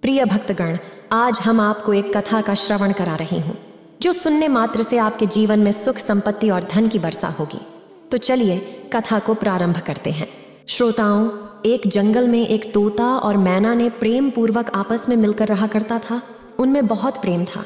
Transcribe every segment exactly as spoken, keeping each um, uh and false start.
प्रिय भक्तगण, आज हम आपको एक कथा का श्रवण करा रही हूँ जो सुनने मात्र से आपके जीवन में सुख, संपत्ति और धन की वर्षा होगी। तो चलिए कथा को प्रारंभ करते हैं। श्रोताओं, एक जंगल में एक तोता और मैना ने प्रेम पूर्वक आपस में मिलकर रहा करता था। उनमें बहुत प्रेम था।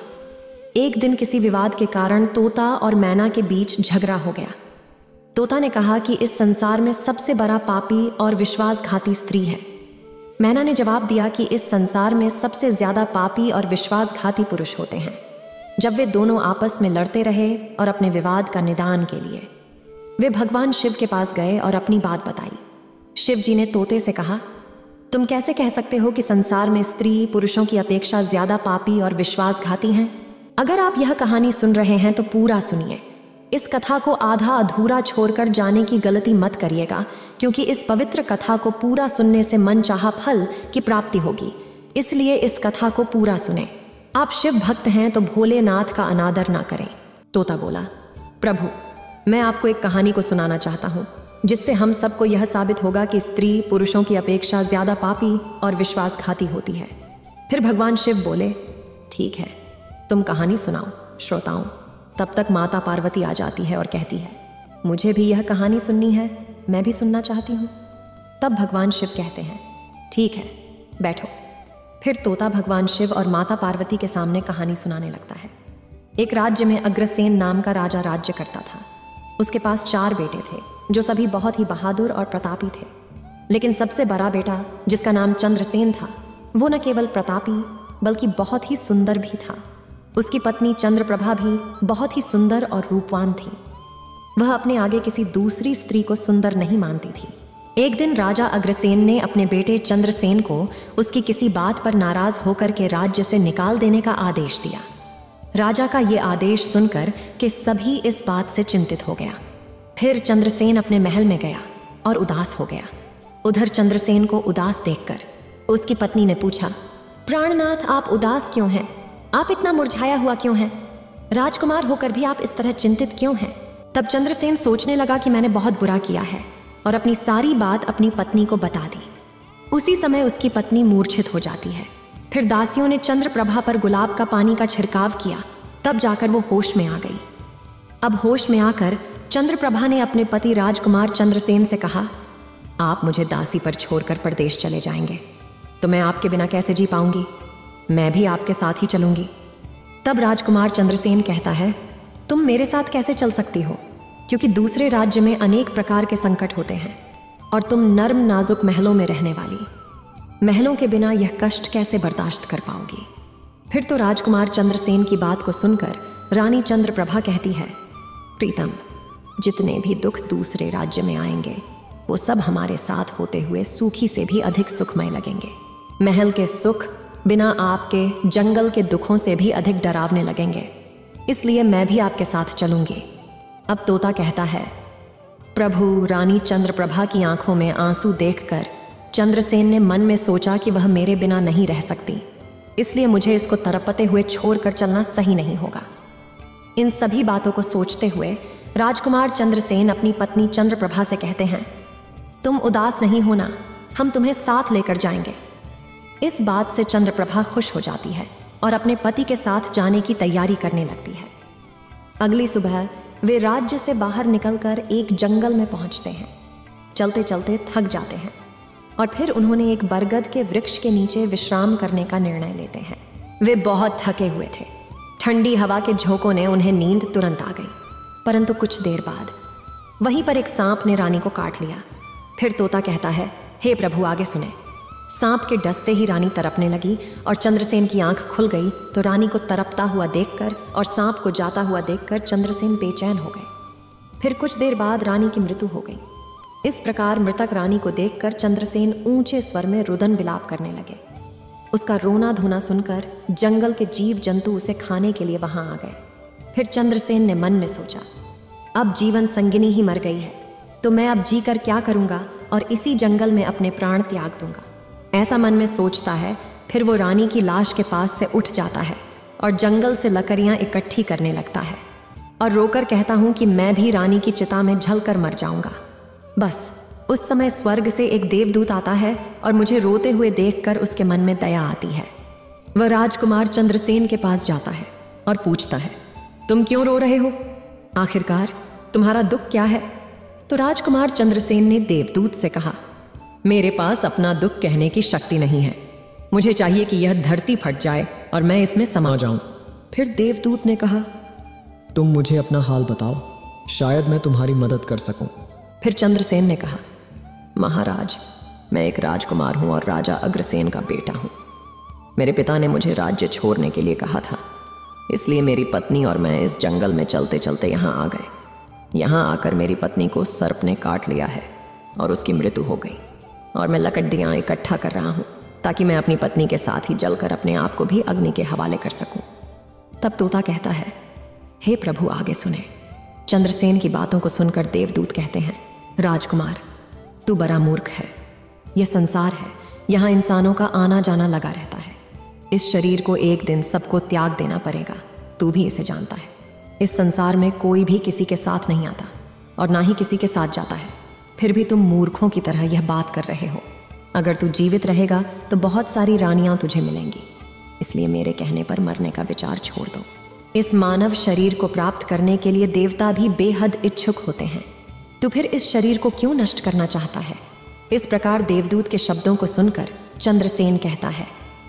एक दिन किसी विवाद के कारण तोता और मैना के बीच झगड़ा हो गया। तोता ने कहा कि इस संसार में सबसे बड़ा पापी और विश्वासघाती स्त्री है। मैना ने जवाब दिया कि इस संसार में सबसे ज्यादा पापी और विश्वासघाती पुरुष होते हैं। जब वे दोनों आपस में लड़ते रहे और अपने विवाद का निदान के लिए वे भगवान शिव के पास गए और अपनी बात बताई। शिव जी ने तोते से कहा, तुम कैसे कह सकते हो कि संसार में स्त्री पुरुषों की अपेक्षा ज्यादा पापी और विश्वासघाती हैं? अगर आप यह कहानी सुन रहे हैं तो पूरा सुनिए। इस कथा को आधा अधूरा छोड़कर जाने की गलती मत करिएगा, क्योंकि इस पवित्र कथा को पूरा सुनने से मन चाहा फल की प्राप्ति होगी। इसलिए इस कथा को पूरा सुने। आप शिव भक्त हैं तो भोलेनाथ का अनादर ना करें। तोता बोला, प्रभु, मैं आपको एक कहानी को सुनाना चाहता हूँ जिससे हम सबको यह साबित होगा कि स्त्री पुरुषों की अपेक्षा ज्यादा पापी और विश्वासघाती होती है। फिर भगवान शिव बोले, ठीक है, तुम कहानी सुनाओ। श्रोताओं, तब तक माता पार्वती आ जाती है और कहती है, मुझे भी यह कहानी सुननी है, मैं भी सुनना चाहती हूँ। तब भगवान शिव कहते हैं, ठीक है, बैठो। फिर तोता भगवान शिव और माता पार्वती के सामने कहानी सुनाने लगता है। एक राज्य में अग्रसेन नाम का राजा राज्य करता था। उसके पास चार बेटे थे जो सभी बहुत ही बहादुर और प्रतापी थे। लेकिन सबसे बड़ा बेटा, जिसका नाम चंद्रसेन था, वो न केवल प्रतापी बल्कि बहुत ही सुंदर भी था। उसकी पत्नी चंद्रप्रभा भी बहुत ही सुंदर और रूपवान थी। वह अपने आगे किसी दूसरी स्त्री को सुंदर नहीं मानती थी। एक दिन राजा अग्रसेन ने अपने बेटे चंद्रसेन को उसकी किसी बात पर नाराज होकर के राज्य से निकाल देने का आदेश दिया। राजा का ये आदेश सुनकर कि सभी इस बात से चिंतित हो गया। फिर चंद्रसेन अपने महल में गया और उदास हो गया। उधर चंद्रसेन को उदास देखकर उसकी पत्नी ने पूछा, प्राणनाथ, आप उदास क्यों हैं? आप इतना मुरझाया हुआ क्यों हैं? राजकुमार होकर भी आप इस तरह चिंतित क्यों हैं? तब चंद्रसेन सोचने लगा कि मैंने बहुत बुरा किया है और अपनी सारी बात अपनी पत्नी को बता दी। उसी समय उसकी पत्नी मूर्छित हो जाती है। फिर दासियों ने चंद्रप्रभा पर गुलाब का पानी का छिड़काव किया। तब जाकर वो होश में आ गई। अब होश में आकर चंद्रप्रभा ने अपने पति राजकुमार चंद्रसेन से कहा, आप मुझे दासी पर छोड़कर परदेश चले जाएंगे तो मैं आपके बिना कैसे जी पाऊंगी? मैं भी आपके साथ ही चलूंगी। तब राजकुमार चंद्रसेन कहता है, तुम मेरे साथ कैसे चल सकती हो? क्योंकि दूसरे राज्य में अनेक प्रकार के संकट होते हैं और तुम नर्म नाजुक महलों में रहने वाली, महलों के बिना यह कष्ट कैसे बर्दाश्त कर पाओगी? फिर तो राजकुमार चंद्रसेन की बात को सुनकर रानी चंद्रप्रभा कहती है, प्रीतम, जितने भी दुख दूसरे राज्य में आएंगे वो सब हमारे साथ होते हुए सूखी से भी अधिक सुखमय लगेंगे। महल के सुख बिना आपके जंगल के दुखों से भी अधिक डरावने लगेंगे। इसलिए मैं भी आपके साथ चलूंगी। अब तोता कहता है, प्रभु, रानी चंद्रप्रभा की आंखों में आंसू देखकर चंद्रसेन ने मन में सोचा कि वह मेरे बिना नहीं रह सकती, इसलिए मुझे इसको तड़पते हुए छोड़कर चलना सही नहीं होगा। इन सभी बातों को सोचते हुए राजकुमार चंद्रसेन अपनी पत्नी चंद्रप्रभा से कहते हैं, तुम उदास नहीं होना, हम तुम्हें साथ लेकर जाएंगे। इस बात से चंद्रप्रभा खुश हो जाती है और अपने पति के साथ जाने की तैयारी करने लगती है। अगली सुबह वे राज्य से बाहर निकलकर एक जंगल में पहुंचते हैं। चलते चलते थक जाते हैं और फिर उन्होंने एक बरगद के वृक्ष के नीचे विश्राम करने का निर्णय लेते हैं। वे बहुत थके हुए थे। ठंडी हवा के झोंकों ने उन्हें नींद तुरंत आ गई। परंतु कुछ देर बाद वहीं पर एक सांप ने रानी को काट लिया। फिर तोता कहता है, हे प्रभु, आगे सुने। सांप के डसते ही रानी तड़पने लगी और चंद्रसेन की आंख खुल गई तो रानी को तड़पता हुआ देखकर और सांप को जाता हुआ देखकर चंद्रसेन बेचैन हो गए। फिर कुछ देर बाद रानी की मृत्यु हो गई। इस प्रकार मृतक रानी को देखकर चंद्रसेन ऊंचे स्वर में रुदन विलाप करने लगे। उसका रोना धोना सुनकर जंगल के जीव जंतु उसे खाने के लिए वहां आ गए। फिर चंद्रसेन ने मन में सोचा, अब जीवन संगिनी ही मर गई है तो मैं अब जी कर क्या करूंगा और इसी जंगल में अपने प्राण त्याग दूंगा। ऐसा मन में सोचता है। फिर वो रानी की लाश के पास से उठ जाता है और जंगल से लकड़ियां इकट्ठी करने लगता है और रोकर कहता हूं कि मैं भी रानी की चिता में जलकर मर जाऊंगा। बस उस समय स्वर्ग से एक देवदूत आता है और मुझे रोते हुए देखकर उसके मन में दया आती है वह राजकुमार चंद्रसेन के पास जाता है और पूछता है, तुम क्यों रो रहे हो? आखिरकार तुम्हारा दुख क्या है? तो राजकुमार चंद्रसेन ने देवदूत से कहा, मेरे पास अपना दुख कहने की शक्ति नहीं है। मुझे चाहिए कि यह धरती फट जाए और मैं इसमें समा जाऊं। फिर देवदूत ने कहा, तुम मुझे अपना हाल बताओ, शायद मैं तुम्हारी मदद कर सकूं। फिर चंद्रसेन ने कहा, महाराज, मैं एक राजकुमार हूं और राजा अग्रसेन का बेटा हूं। मेरे पिता ने मुझे राज्य छोड़ने के लिए कहा था, इसलिए मेरी पत्नी और मैं इस जंगल में चलते चलते यहाँ आ गए। यहाँ आकर मेरी पत्नी को सर्प ने काट लिया है और उसकी मृत्यु हो गई, और मैं लकड़ियाँ इकट्ठा कर रहा हूँ ताकि मैं अपनी पत्नी के साथ ही जलकर अपने आप को भी अग्नि के हवाले कर सकूं। तब तोता कहता है, हे प्रभु, आगे सुने। चंद्रसेन की बातों को सुनकर देवदूत कहते हैं, राजकुमार, तू बड़ा मूर्ख है। यह संसार है, यहाँ इंसानों का आना जाना लगा रहता है। इस शरीर को एक दिन सबको त्याग देना पड़ेगा, तू भी इसे जानता है। इस संसार में कोई भी किसी के साथ नहीं आता और ना ही किसी के साथ जाता है, फिर भी तुम मूर्खों की तरह यह बात कर रहे हो। अगर तू जीवित रहेगा तो बहुत सारी रानियां तुझे मिलेंगी, इसलिए मेरे कहने पर मरने का विचार छोड़ दो। इस मानव शरीर को प्राप्त करने के लिए देवता भी बेहद इच्छुक होते हैं, तो फिर इस शरीर को क्यों नष्ट करना चाहता है? इस प्रकार देवदूत के शब्दों को सुनकर चंद्रसेन कहता है,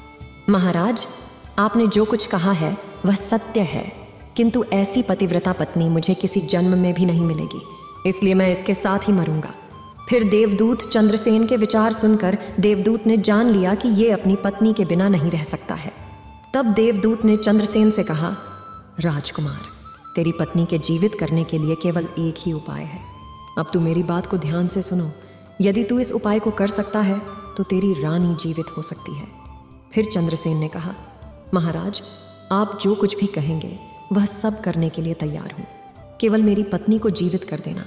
महाराज, आपने जो कुछ कहा है वह सत्य है, किंतु ऐसी पतिव्रता पत्नी मुझे किसी जन्म में भी नहीं मिलेगी, इसलिए मैं इसके साथ ही मरूंगा। फिर देवदूत चंद्रसेन के विचार सुनकर देवदूत ने जान लिया कि ये अपनी पत्नी के बिना नहीं रह सकता है। तब देवदूत ने चंद्रसेन से कहा, राजकुमार, तेरी पत्नी के जीवित करने के लिए केवल एक ही उपाय है। अब तू मेरी बात को ध्यान से सुनो। यदि तू इस उपाय को कर सकता है तो तेरी रानी जीवित हो सकती है। फिर चंद्रसेन ने कहा, महाराज, आप जो कुछ भी कहेंगे वह सब करने के लिए तैयार हूं, केवल मेरी पत्नी को जीवित कर देना।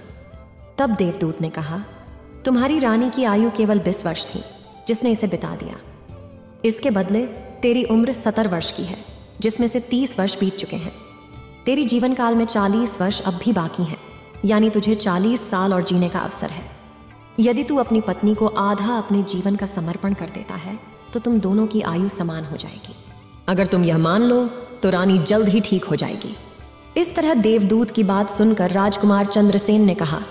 तब देवदूत ने कहा, तुम्हारी रानी की आयु केवल बीस वर्ष थी, जिसने इसे बिता दिया। इसके बदले तेरी उम्र सत्तर वर्ष की है, जिसमें से तीस वर्ष बीत चुके हैं। तेरी जीवन काल में चालीस वर्ष अब भी बाकी हैं, यानी तुझे चालीस साल और जीने का अवसर है। यदि तू अपनी पत्नी को आधा अपने जीवन का समर्पण कर देता है तो तुम दोनों की आयु समान हो जाएगी। अगर तुम यह मान लो तो रानी जल्द ही ठीक हो जाएगी। इस तरह देवदूत की बात सुनकर राजकुमार चंद्रसेन ने कहा,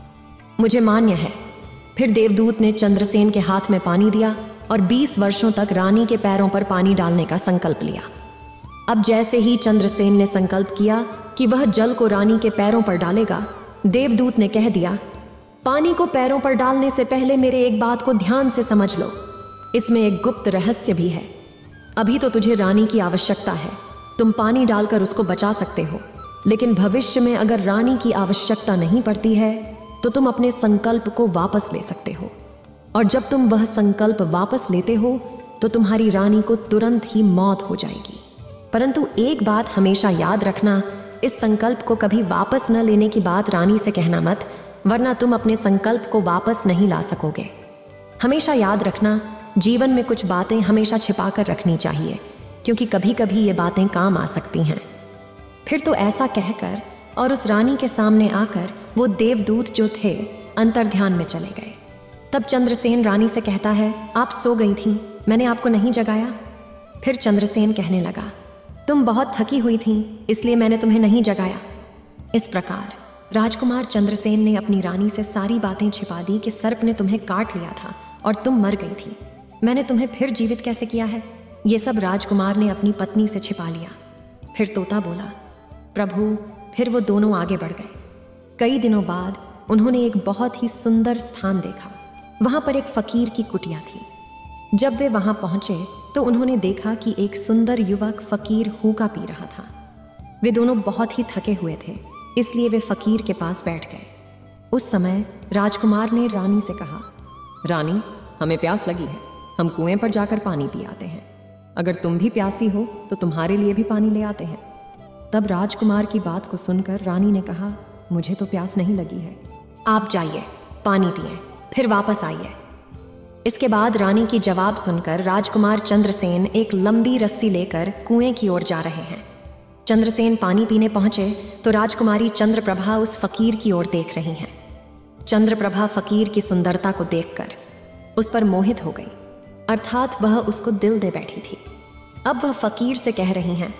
मुझे मान्य है। फिर देवदूत ने चंद्रसेन के हाथ में पानी दिया और बीस वर्षों तक रानी के पैरों पर पानी डालने का संकल्प लिया। अब जैसे ही चंद्रसेन ने संकल्प किया कि वह जल को रानी के पैरों पर डालेगा, देवदूत ने कह दिया, पानी को पैरों पर डालने से पहले मेरे एक बात को ध्यान से समझ लो। इसमें एक गुप्त रहस्य भी है। अभी तो तुझे रानी की आवश्यकता है, तुम पानी डालकर उसको बचा सकते हो, लेकिन भविष्य में अगर रानी की आवश्यकता नहीं पड़ती है तो तुम अपने संकल्प को वापस ले सकते हो, और जब तुम वह संकल्प वापस लेते हो तो तुम्हारी रानी को तुरंत ही मौत हो जाएगी। परंतु एक बात हमेशा याद रखना, इस संकल्प को कभी वापस न लेने की बात रानी से कहना मत, वरना तुम अपने संकल्प को वापस नहीं ला सकोगे। हमेशा याद रखना, जीवन में कुछ बातें हमेशा छिपा कर रखनी चाहिए, क्योंकि कभी कभी ये बातें काम आ सकती हैं। फिर तो ऐसा कहकर और उस रानी के सामने आकर वो देवदूत जो थे अंतर्ध्यान में चले गए। तब चंद्रसेन रानी से कहता है, आप सो गई थीं, मैंने आपको नहीं जगाया। फिर चंद्रसेन कहने लगा, तुम बहुत थकी हुई थीं, इसलिए मैंने तुम्हें नहीं जगाया। इस प्रकार राजकुमार चंद्रसेन ने अपनी रानी से सारी बातें छिपा दी कि सर्प ने तुम्हें काट लिया था और तुम मर गई थी। मैंने तुम्हें फिर जीवित कैसे किया है, ये सब राजकुमार ने अपनी पत्नी से छिपा लिया। फिर तोता बोला, प्रभु। फिर वो दोनों आगे बढ़ गए। कई दिनों बाद उन्होंने एक बहुत ही सुंदर स्थान देखा। वहां पर एक फकीर की कुटिया थी। जब वे वहां पहुंचे तो उन्होंने देखा कि एक सुंदर युवक फकीर हूका पी रहा था। वे दोनों बहुत ही थके हुए थे, इसलिए वे फकीर के पास बैठ गए। उस समय राजकुमार ने रानी से कहा, रानी, हमें प्यास लगी है, हम कुएं पर जाकर पानी पी आते हैं। अगर तुम भी प्यासी हो तो तुम्हारे लिए भी पानी ले आते हैं। तब राजकुमार की बात को सुनकर रानी ने कहा, मुझे तो प्यास नहीं लगी है, आप जाइए, पानी पिए, फिर वापस आइए। इसके बाद रानी की जवाब सुनकर राजकुमार चंद्रसेन एक लंबी रस्सी लेकर कुएं की ओर जा रहे हैं। चंद्रसेन पानी पीने पहुंचे तो राजकुमारी चंद्रप्रभा उस फकीर की ओर देख रही हैं। चंद्रप्रभा फकीर की सुंदरता को देखकर उस पर मोहित हो गई, अर्थात वह उसको दिल दे बैठी थी। अब वह फकीर से कह रही हैं,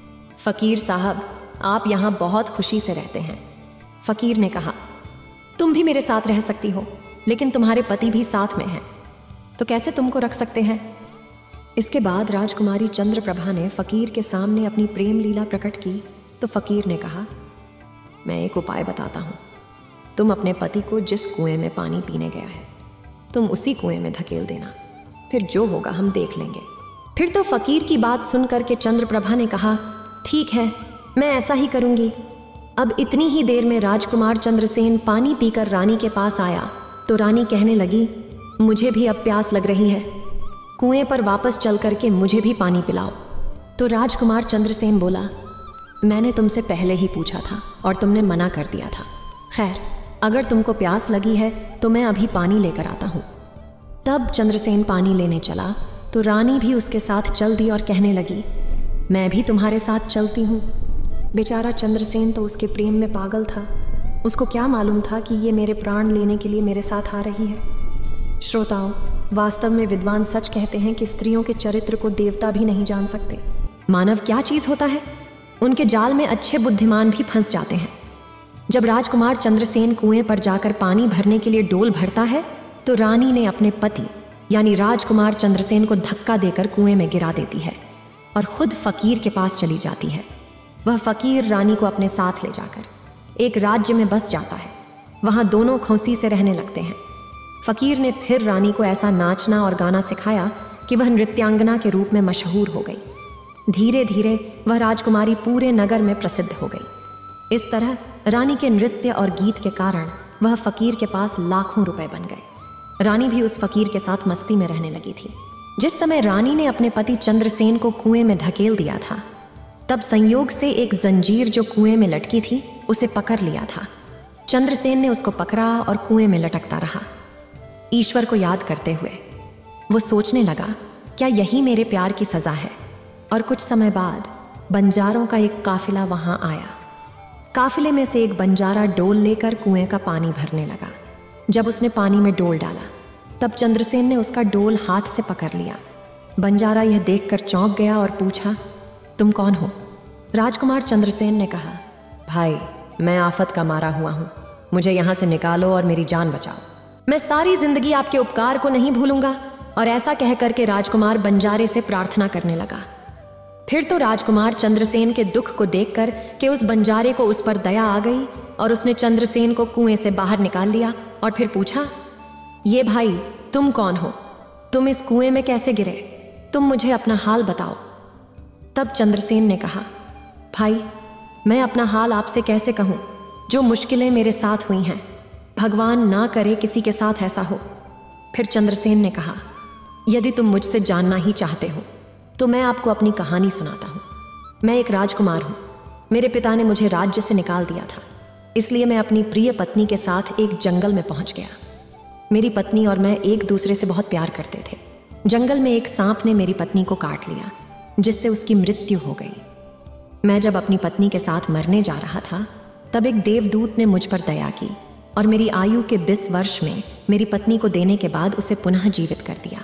फकीर साहब, आप यहाँ बहुत खुशी से रहते हैं। फकीर ने कहा, तुम भी मेरे साथ रह सकती हो, लेकिन तुम्हारे पति भी साथ में हैं, तो कैसे तुमको रख सकते हैं? इसके बाद राजकुमारी चंद्रप्रभा ने फकीर के सामने अपनी प्रेम लीला प्रकट की तो फकीर ने कहा, मैं एक उपाय बताता हूँ। तुम अपने पति को जिस कुएं में पानी पीने गया है, तुम उसी कुएं में धकेल देना, फिर जो होगा हम देख लेंगे। फिर तो फकीर की बात सुनकर के चंद्रप्रभा ने कहा, ठीक है, मैं ऐसा ही करूंगी। अब इतनी ही देर में राजकुमार चंद्रसेन पानी पीकर रानी के पास आया तो रानी कहने लगी, मुझे भी अब प्यास लग रही है, कुएं पर वापस चल करके मुझे भी पानी पिलाओ। तो राजकुमार चंद्रसेन बोला, मैंने तुमसे पहले ही पूछा था और तुमने मना कर दिया था। खैर, अगर तुमको प्यास लगी है तो मैं अभी पानी लेकर आता हूँ। तब चंद्रसेन पानी लेने चला तो रानी भी उसके साथ चल दी और कहने लगी, मैं भी तुम्हारे साथ चलती हूँ। बेचारा चंद्रसेन तो उसके प्रेम में पागल था। उसको क्या मालूम था कि ये मेरे प्राण लेने के लिए मेरे साथ आ रही है। श्रोताओं, वास्तव में विद्वान सच कहते हैं कि स्त्रियों के चरित्र को देवता भी नहीं जान सकते। मानव क्या चीज़ होता है, उनके जाल में अच्छे बुद्धिमान भी फंस जाते हैं। जब राजकुमार चंद्रसेन कुएं पर जाकर पानी भरने के लिए डोल भरता है तो रानी ने अपने पति यानी राजकुमार चंद्रसेन को धक्का देकर कुएं में गिरा देती है और खुद फकीर के पास चली जाती है। वह फकीर रानी को अपने साथ ले जाकर एक राज्य में बस जाता है। वहां दोनों खौसी से रहने लगते हैं। फकीर ने फिर रानी को ऐसा नाचना और गाना सिखाया कि वह नृत्यांगना के रूप में मशहूर हो गई। धीरे धीरे वह राजकुमारी पूरे नगर में प्रसिद्ध हो गई। इस तरह रानी के नृत्य और गीत के कारण वह फकीर के पास लाखों रुपए बन गए। रानी भी उस फकीर के साथ मस्ती में रहने लगी थी। जिस समय रानी ने अपने पति चंद्रसेन को कुएं में धकेल दिया था, तब संयोग से एक जंजीर जो कुएं में लटकी थी उसे पकड़ लिया था। चंद्रसेन ने उसको पकड़ा और कुएं में लटकता रहा। ईश्वर को याद करते हुए वो सोचने लगा, क्या यही मेरे प्यार की सजा है? और कुछ समय बाद बंजारों का एक काफिला वहां आया। काफिले में से एक बंजारा डोल लेकर कुएं का पानी भरने लगा। जब उसने पानी में डोल डाला तब चंद्रसेन ने उसका डोल हाथ से पकड़ लिया। बंजारा यह देखकर चौंक गया और पूछा, तुम कौन हो? राजकुमार चंद्रसेन ने कहा, भाई, मैं आफत का मारा हुआ हूं, मुझे यहां से निकालो और मेरी जान बचाओ। मैं सारी जिंदगी आपके उपकार को नहीं भूलूंगा। और ऐसा कह करके राजकुमार बंजारे से प्रार्थना करने लगा। फिर तो राजकुमार चंद्रसेन के दुख को देखकर कि उस बंजारे को उस पर दया आ गई और उसने चंद्रसेन को कुएं से बाहर निकाल लिया और फिर पूछा, ये भाई, तुम कौन हो? तुम इस कुएं में कैसे गिरे? तुम मुझे अपना हाल बताओ। तब चंद्रसेन ने कहा, भाई, मैं अपना हाल आपसे कैसे कहूँ? जो मुश्किलें मेरे साथ हुई हैं, भगवान ना करे किसी के साथ ऐसा हो। फिर चंद्रसेन ने कहा, यदि तुम मुझसे जानना ही चाहते हो तो मैं आपको अपनी कहानी सुनाता हूँ। मैं एक राजकुमार हूँ। मेरे पिता ने मुझे राज्य से निकाल दिया था, इसलिए मैं अपनी प्रिय पत्नी के साथ एक जंगल में पहुँच गया। मेरी पत्नी और मैं एक दूसरे से बहुत प्यार करते थे। जंगल में एक सांप ने मेरी पत्नी को काट लिया, जिससे उसकी मृत्यु हो गई। मैं जब अपनी पत्नी के साथ मरने जा रहा था, तब एक देवदूत ने मुझ पर दया की और मेरी आयु के बीस वर्ष में मेरी पत्नी को देने के बाद उसे पुनः जीवित कर दिया।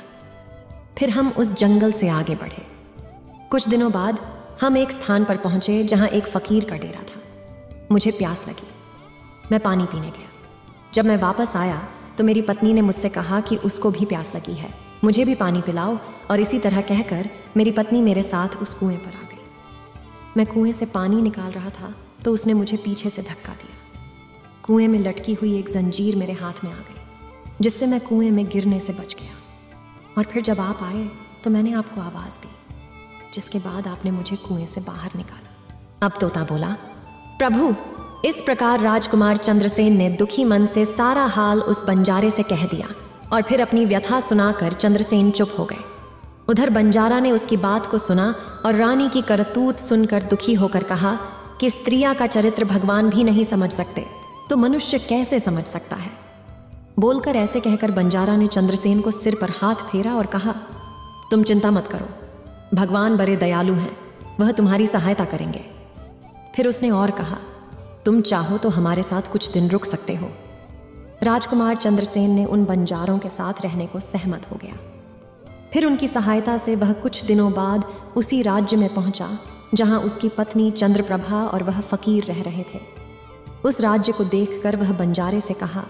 फिर हम उस जंगल से आगे बढ़े। कुछ दिनों बाद हम एक स्थान पर पहुंचे जहां एक फकीर का डेरा था। मुझे प्यास लगी, मैं पानी पीने गया। जब मैं वापस आया तो मेरी पत्नी ने मुझसे कहा कि उसको भी प्यास लगी है, मुझे भी पानी पिलाओ। और इसी तरह कहकर मेरी पत्नी मेरे साथ उस कुएं पर आ गई। मैं कुएं से पानी निकाल रहा था तो उसने मुझे पीछे से धक्का दिया। कुएं में लटकी हुई एक जंजीर मेरे हाथ में आ गई, जिससे मैं कुएं में गिरने से बच गया। और फिर जब आप आए तो मैंने आपको आवाज़ दी, जिसके बाद आपने मुझे कुएं से बाहर निकाला। अब तोता बोला, प्रभु, इस प्रकार राजकुमार चंद्रसेन ने दुखी मन से सारा हाल उस बंजारे से कह दिया और फिर अपनी व्यथा सुनाकर चंद्रसेन चुप हो गए। उधर बंजारा ने उसकी बात को सुना और रानी की करतूत सुनकर दुखी होकर कहा कि स्त्रियां का चरित्र भगवान भी नहीं समझ सकते, तो मनुष्य कैसे समझ सकता है। बोलकर ऐसे कहकर बंजारा ने चंद्रसेन को सिर पर हाथ फेरा और कहा, तुम चिंता मत करो, भगवान बड़े दयालु हैं, वह तुम्हारी सहायता करेंगे। फिर उसने और कहा, तुम चाहो तो हमारे साथ कुछ दिन रुक सकते हो। राजकुमार चंद्रसेन ने उन बंजारों के साथ रहने को सहमत हो गया। फिर उनकी सहायता से वह कुछ दिनों बाद उसी राज्य में पहुंचा जहां उसकी पत्नी चंद्रप्रभा और वह फकीर रह रहे थे। उस राज्य को देखकर वह बंजारे से कहा,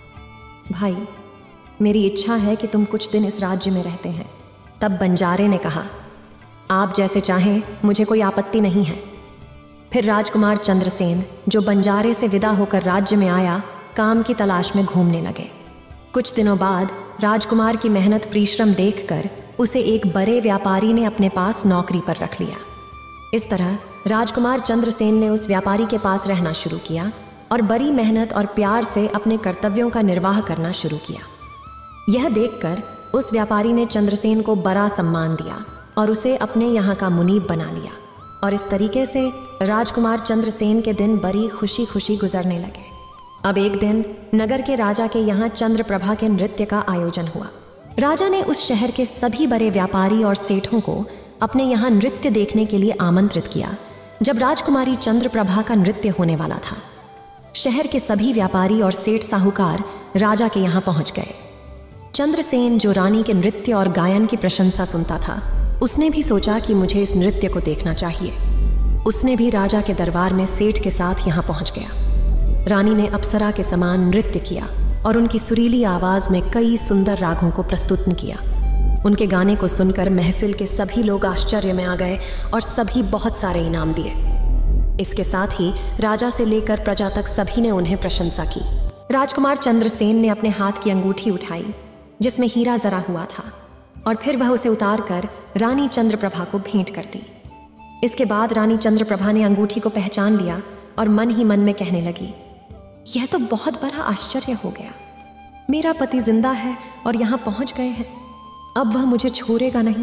भाई, मेरी इच्छा है कि तुम कुछ दिन इस राज्य में रहते हैं। तब बंजारे ने कहा, आप जैसे चाहें, मुझे कोई आपत्ति नहीं है। फिर राजकुमार चंद्रसेन, जो बंजारे से विदा होकर राज्य में आया, काम की तलाश में घूमने लगे। कुछ दिनों बाद राजकुमार की मेहनत परिश्रम देखकर उसे एक बड़े व्यापारी ने अपने पास नौकरी पर रख लिया। इस तरह राजकुमार चंद्रसेन ने उस व्यापारी के पास रहना शुरू किया और बड़ी मेहनत और प्यार से अपने कर्तव्यों का निर्वाह करना शुरू किया। यह देखकर उस व्यापारी ने चंद्रसेन को बड़ा सम्मान दिया और उसे अपने यहाँ का मुनीब बना लिया। और इस तरीके से राजकुमार चंद्रसेन के दिन बड़ी खुशी खुशी गुजरने लगे। अब एक दिन नगर के राजा के यहाँ चंद्रप्रभा के नृत्य का आयोजन हुआ। राजा ने उस शहर के सभी बड़े व्यापारी और सेठों को अपने यहाँ नृत्य देखने के लिए आमंत्रित किया। जब राजकुमारी चंद्रप्रभा का नृत्य होने वाला था, शहर के सभी व्यापारी और सेठ साहूकार राजा के यहाँ पहुंच गए। चंद्रसेन, जो रानी के नृत्य और गायन की प्रशंसा सुनता था, उसने भी सोचा कि मुझे इस नृत्य को देखना चाहिए। उसने भी राजा के दरबार में सेठ के साथ यहाँ पहुंच गया। रानी ने अप्सरा के समान नृत्य किया और उनकी सुरीली आवाज में कई सुंदर रागों को प्रस्तुत किया। उनके गाने को सुनकर महफिल के सभी लोग आश्चर्य में आ गए और सभी बहुत सारे इनाम दिए। इसके साथ ही राजा से लेकर प्रजा तक सभी ने उन्हें प्रशंसा की। राजकुमार चंद्रसेन ने अपने हाथ की अंगूठी उठाई जिसमें हीरा जरा हुआ था और फिर वह उसे उतार कर रानी चंद्रप्रभा को भेंट कर दी। इसके बाद रानी चंद्रप्रभा ने अंगूठी को पहचान लिया और मन ही मन में कहने लगी, यह तो बहुत बड़ा आश्चर्य हो गया। मेरा पति जिंदा है और यहाँ पहुंच गए हैं। अब वह मुझे छोड़ेगा नहीं,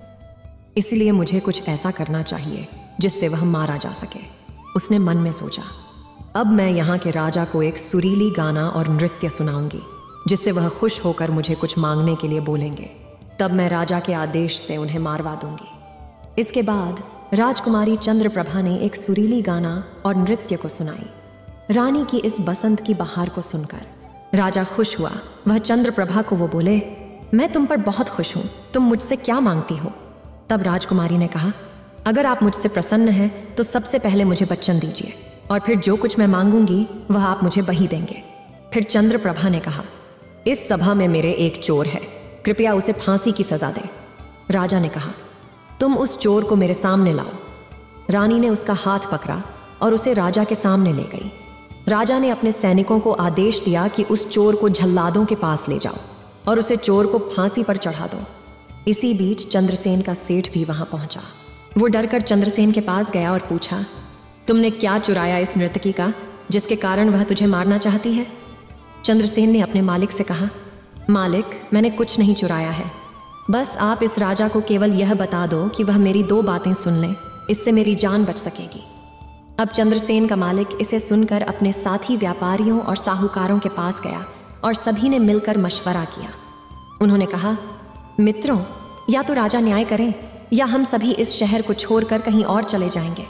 इसलिए मुझे कुछ ऐसा करना चाहिए जिससे वह मारा जा सके। उसने मन में सोचा, अब मैं यहाँ के राजा को एक सुरीली गाना और नृत्य सुनाऊंगी जिससे वह खुश होकर मुझे कुछ मांगने के लिए बोलेंगे। तब मैं राजा के आदेश से उन्हें मारवा दूंगी। इसके बाद राजकुमारी चंद्रप्रभा ने एक सुरीली गाना और नृत्य को सुनाई। रानी की इस बसंत की बहार को सुनकर राजा खुश हुआ। वह चंद्रप्रभा को वो बोले, मैं तुम पर बहुत खुश हूं, तुम मुझसे क्या मांगती हो? तब राजकुमारी ने कहा, अगर आप मुझसे प्रसन्न हैं तो सबसे पहले मुझे वचन दीजिए और फिर जो कुछ मैं मांगूंगी वह आप मुझे वही देंगे। फिर चंद्रप्रभा ने कहा, इस सभा में मेरे एक चोर है, कृपया उसे फांसी की सजा दें। राजा ने कहा, तुम उस चोर को मेरे सामने लाओ। रानी ने उसका हाथ पकड़ा और उसे राजा के सामने ले गई। राजा ने अपने सैनिकों को आदेश दिया कि उस चोर को जल्लादों के पास ले जाओ और उसे चोर को फांसी पर चढ़ा दो। इसी बीच चंद्रसेन का सेठ भी वहां पहुंचा। वो डरकर चंद्रसेन के पास गया और पूछा, तुमने क्या चुराया इस नर्तकी का जिसके कारण वह तुझे मारना चाहती है? चंद्रसेन ने अपने मालिक से कहा, मालिक, मैंने कुछ नहीं चुराया है, बस आप इस राजा को केवल यह बता दो कि वह मेरी दो बातें सुन ले, इससे मेरी जान बच सकेगी। अब चंद्रसेन का मालिक इसे सुनकर अपने साथी व्यापारियों और साहूकारों के पास गया और सभी ने मिलकर मशवरा किया। उन्होंने कहा, मित्रों, या तो राजा न्याय करें या हम सभी इस शहर को छोड़कर कहीं और चले जाएंगे।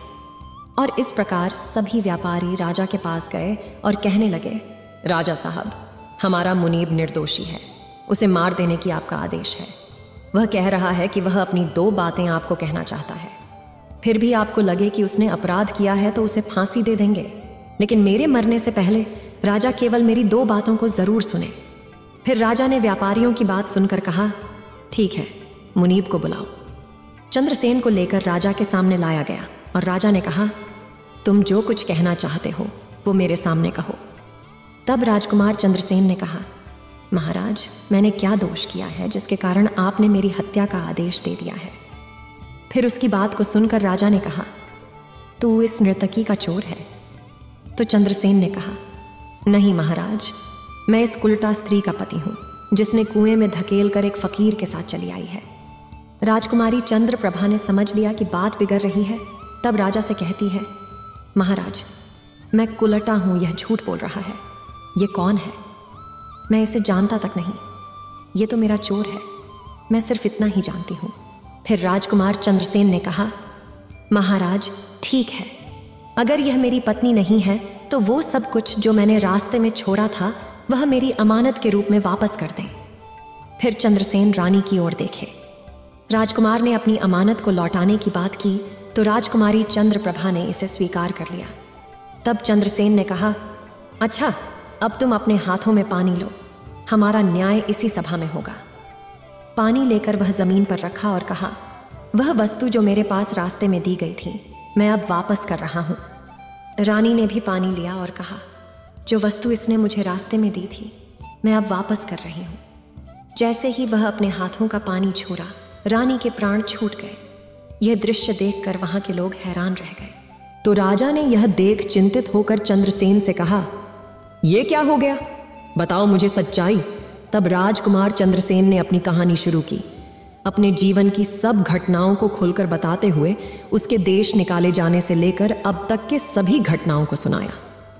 और इस प्रकार सभी व्यापारी राजा के पास गए और कहने लगे, राजा साहब, हमारा मुनीब निर्दोषी है, उसे मार देने की आपका आदेश है। वह कह रहा है कि वह अपनी दो बातें आपको कहना चाहता है। फिर भी आपको लगे कि उसने अपराध किया है तो उसे फांसी दे देंगे, लेकिन मेरे मरने से पहले राजा केवल मेरी दो बातों को जरूर सुने। फिर राजा ने व्यापारियों की बात सुनकर कहा, ठीक है, मुनीब को बुलाओ। चंद्रसेन को लेकर राजा के सामने लाया गया और राजा ने कहा, तुम जो कुछ कहना चाहते हो वो मेरे सामने कहो। तब राजकुमार चंद्रसेन ने कहा, महाराज, मैंने क्या दोष किया है जिसके कारण आपने मेरी हत्या का आदेश दे दिया है? फिर उसकी बात को सुनकर राजा ने कहा, तू इस नर्तकी का चोर है। तो चंद्रसेन ने कहा, नहीं महाराज, मैं इस उल्टा स्त्री का पति हूँ जिसने कुएं में धकेल कर एक फकीर के साथ चली आई है। राजकुमारी चंद्रप्रभा ने समझ लिया कि बात बिगड़ रही है। तब राजा से कहती है, महाराज, मैं कुलटा हूँ, यह झूठ बोल रहा है। ये कौन है? मैं इसे जानता तक नहीं, ये तो मेरा चोर है, मैं सिर्फ इतना ही जानती हूँ। फिर राजकुमार चंद्रसेन ने कहा, महाराज, ठीक है, अगर यह मेरी पत्नी नहीं है तो वो सब कुछ जो मैंने रास्ते में छोड़ा था वह मेरी अमानत के रूप में वापस कर दें। फिर चंद्रसेन रानी की ओर देखे राजकुमार ने अपनी अमानत को लौटाने की बात की तो राजकुमारी चंद्रप्रभा ने इसे स्वीकार कर लिया। तब चंद्रसेन ने कहा, अच्छा, अब तुम अपने हाथों में पानी लो, हमारा न्याय इसी सभा में होगा। पानी लेकर वह जमीन पर रखा और कहा, वह वस्तु जो मेरे पास रास्ते में दी गई थी मैं अब वापस कर रहा हूं। रानी ने भी पानी लिया और कहा, जो वस्तु इसने मुझे रास्ते में दी थी मैं अब वापस कर रही हूं। जैसे ही वह अपने हाथों का पानी छोड़ा, रानी के प्राण छूट गए। यह दृश्य देखकर वहां के लोग हैरान रह गए। तो राजा ने यह देख चिंतित होकर चंद्रसेन से कहा, यह क्या हो गया, बताओ मुझे सच्चाई। तब राजकुमार चंद्रसेन ने अपनी कहानी शुरू की, अपने जीवन की सब घटनाओं को खुलकर बताते हुए उसके देश निकाले जाने से लेकर अब तक के सभी घटनाओं को सुनाया।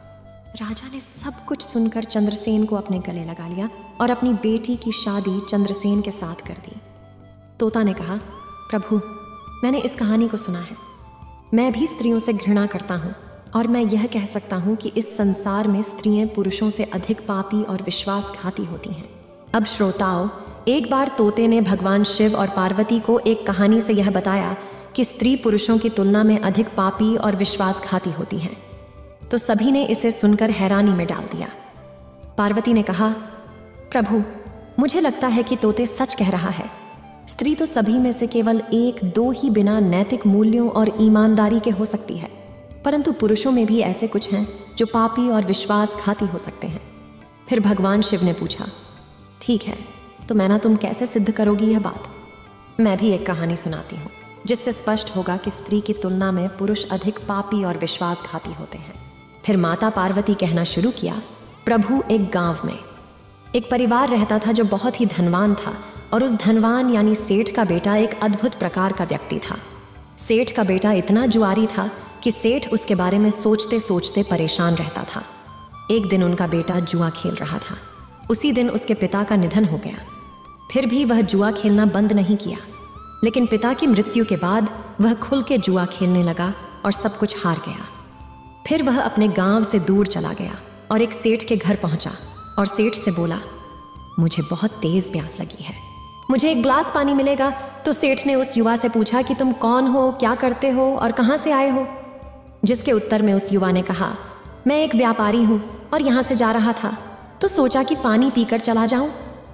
राजा ने सब कुछ सुनकर चंद्रसेन को अपने गले लगा लिया और अपनी बेटी की शादी चंद्रसेन के साथ कर दी। तोता ने कहा, प्रभु, मैंने इस कहानी को सुना है। मैं भी स्त्रियों से घृणा करता हूँ और मैं यह कह सकता हूँ कि इस संसार में स्त्रियां पुरुषों से अधिक पापी और विश्वासघाती होती हैं। अब श्रोताओं, एक बार तोते ने भगवान शिव और पार्वती को एक कहानी से यह बताया कि स्त्री पुरुषों की तुलना में अधिक पापी और विश्वासघाती होती हैं। तो सभी ने इसे सुनकर हैरानी में डाल दिया। पार्वती ने कहा, प्रभु, मुझे लगता है कि तोते सच कह रहा है। स्त्री तो सभी में से केवल एक दो ही बिना नैतिक मूल्यों और ईमानदारी के हो सकती है, परंतु पुरुषों में भी ऐसे कुछ हैं जो पापी और विश्वासघाती हो सकते हैं। फिर भगवान शिव ने पूछा, ठीक है, तो मैना तुम कैसे सिद्ध करोगी यह बात? मैं भी एक कहानी सुनाती हूँ जिससे स्पष्ट होगा कि स्त्री की तुलना में पुरुष अधिक पापी और विश्वासघाती होते हैं। फिर माता पार्वती कहना शुरू किया, प्रभु, एक गांव में एक परिवार रहता था जो बहुत ही धनवान था और उस धनवान यानी सेठ का बेटा एक अद्भुत प्रकार का व्यक्ति था। सेठ का बेटा इतना जुआरी था कि सेठ उसके बारे में सोचते सोचते परेशान रहता था। एक दिन उनका बेटा जुआ खेल रहा था। उसी दिन उसके पिता का निधन हो गया। फिर भी वह जुआ खेलना बंद नहीं किया, लेकिन पिता की मृत्यु के बाद वह खुल के जुआ खेलने लगा और सब कुछ हार गया। फिर वह अपने गांव से दूर चला गया और एक सेठ के घर पहुंचा और सेठ से बोला, मुझे बहुत तेज प्यास लगी है, मुझे एक ग्लास पानी मिलेगा? तो सेठ ने उस युवा से पूछा कि तुम कौन हो, क्या करते हो और कहाँ से आए हो? जिसके उत्तर में उस युवा ने कहा, मैं एक व्यापारी हूँ और यहाँ से जा रहा था, तो सोचा कि पानी पीकर चला जाऊं।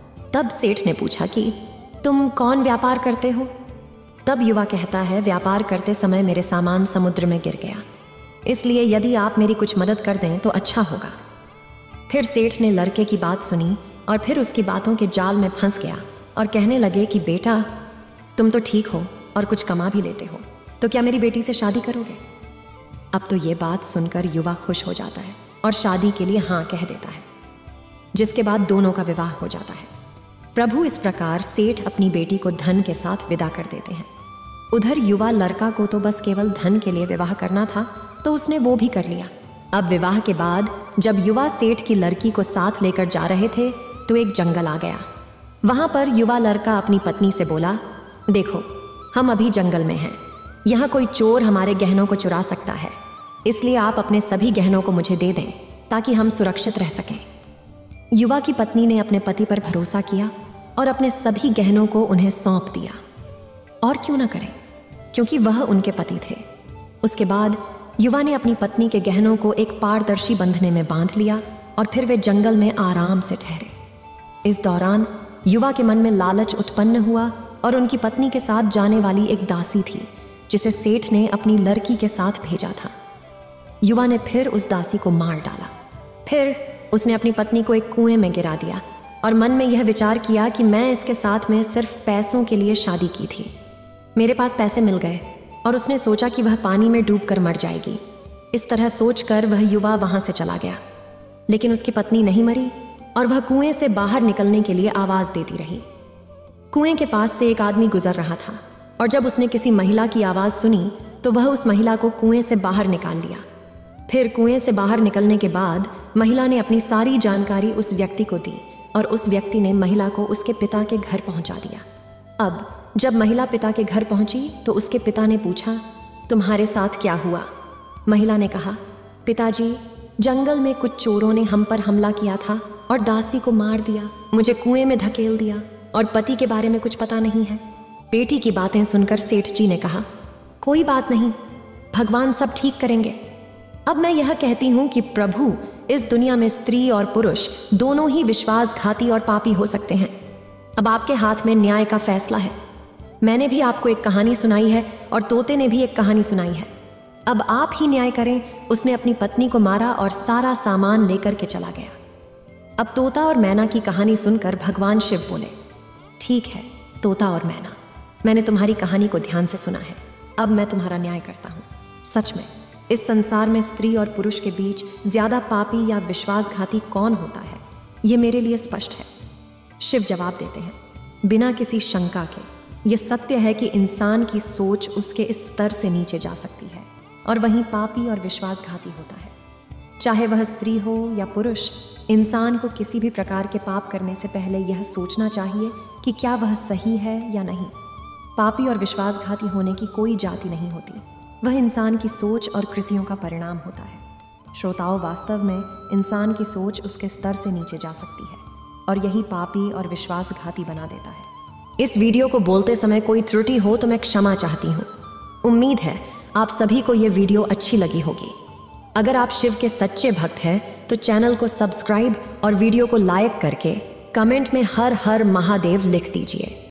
तब सेठ ने पूछा कि तुम कौन व्यापार करते हो? तब युवा कहता है, व्यापार करते समय मेरे सामान समुद्र में गिर गया, इसलिए यदि आप मेरी कुछ मदद कर दें तो अच्छा होगा। फिर सेठ ने लड़के की बात सुनी और फिर उसकी बातों के जाल में फंस गया और कहने लगे कि बेटा, तुम तो ठीक हो और कुछ कमा भी लेते हो, तो क्या मेरी बेटी से शादी करोगे? अब तो ये बात सुनकर युवा खुश हो जाता है और शादी के लिए हाँ कह देता है, जिसके बाद दोनों का विवाह हो जाता है। प्रभु इस प्रकार सेठ अपनी बेटी को धन के साथ विदा कर देते हैं। उधर युवा लड़का को तो बस केवल धन के लिए विवाह करना था, तो उसने वो भी कर लिया। अब विवाह के बाद जब युवा सेठ की लड़की को साथ लेकर जा रहे थे तो एक जंगल आ गया। वहां पर युवा लड़का अपनी पत्नी से बोला, देखो, हम अभी जंगल में हैं, यहाँ कोई चोर हमारे गहनों को चुरा सकता है, इसलिए आप अपने सभी गहनों को मुझे दे दें ताकि हम सुरक्षित रह सकें। युवा की पत्नी ने अपने पति पर भरोसा किया और अपने सभी गहनों को उन्हें सौंप दिया। और क्यों ना करें, क्योंकि वह उनके पति थे। उसके बाद युवा ने अपनी पत्नी के गहनों को एक पारदर्शी बंधने में बांध लिया और फिर वे जंगल में आराम से ठहरे। इस दौरान युवा के मन में लालच उत्पन्न हुआ और उनकी पत्नी के साथ जाने वाली एक दासी थी जिसे सेठ ने अपनी लड़की के साथ भेजा था। युवा ने फिर उस दासी को मार डाला। फिर उसने अपनी पत्नी को एक कुएं में गिरा दिया और मन में यह विचार किया कि मैं इसके साथ में सिर्फ पैसों के लिए शादी की थी, मेरे पास पैसे मिल गए, और उसने सोचा कि वह पानी में डूबकर मर जाएगी। इस तरह सोचकर वह युवा वहां से चला गया, लेकिन उसकी पत्नी नहीं मरी और वह कुएं से बाहर निकलने के लिए आवाज देती रही। कुएं के पास से एक आदमी गुजर रहा था और जब उसने किसी महिला की आवाज सुनी तो वह उस महिला को कुएं से बाहर निकाल लिया। फिर कुएं से बाहर निकलने के बाद महिला ने अपनी सारी जानकारी उस व्यक्ति को दी और उस व्यक्ति ने महिला को उसके पिता के घर पहुंचा दिया। अब जब महिला पिता के घर पहुंची तो उसके पिता ने पूछा, तुम्हारे साथ क्या हुआ? महिला ने कहा, पिताजी, जंगल में कुछ चोरों ने हम पर हमला किया था और दासी को मार दिया, मुझे कुएं में धकेल दिया और पति के बारे में कुछ पता नहीं है। बेटी की बातें सुनकर सेठ जी ने कहा, कोई बात नहीं, भगवान सब ठीक करेंगे। अब मैं यह कहती हूं कि प्रभु इस दुनिया में स्त्री और पुरुष दोनों ही विश्वासघाती और पापी हो सकते हैं। अब आपके हाथ में न्याय का फैसला है। मैंने भी आपको एक कहानी सुनाई है और तोते ने भी एक कहानी सुनाई है। अब आप ही न्याय करें। उसने अपनी पत्नी को मारा और सारा सामान लेकर के चला गया। अब तोता और मैना की कहानी सुनकर भगवान शिव बोले, ठीक है तोता और मैना, मैंने तुम्हारी कहानी को ध्यान से सुना है। अब मैं तुम्हारा न्याय करता हूँ। सच में इस संसार में स्त्री और पुरुष के बीच ज्यादा पापी या विश्वासघाती कौन होता है, ये मेरे लिए स्पष्ट है। शिव जवाब देते हैं, बिना किसी शंका के ये सत्य है कि इंसान की सोच उसके इस स्तर से नीचे जा सकती है और वहीं पापी और विश्वासघाती होता है। चाहे वह स्त्री हो या पुरुष, इंसान को किसी भी प्रकार के पाप करने से पहले यह सोचना चाहिए कि क्या वह सही है या नहीं। पापी और विश्वासघाती होने की कोई जाति नहीं होती, वह इंसान की सोच और कृतियों का परिणाम होता है। श्रोताओं, वास्तव में इंसान की सोच उसके स्तर से नीचे जा सकती है और यही पापी और विश्वासघाती बना देता है। इस वीडियो को बोलते समय कोई त्रुटि हो तो मैं क्षमा चाहती हूँ। उम्मीद है आप सभी को ये वीडियो अच्छी लगी होगी। अगर आप शिव के सच्चे भक्त हैं तो चैनल को सब्सक्राइब और वीडियो को लाइक करके कमेंट में हर हर महादेव लिख दीजिए।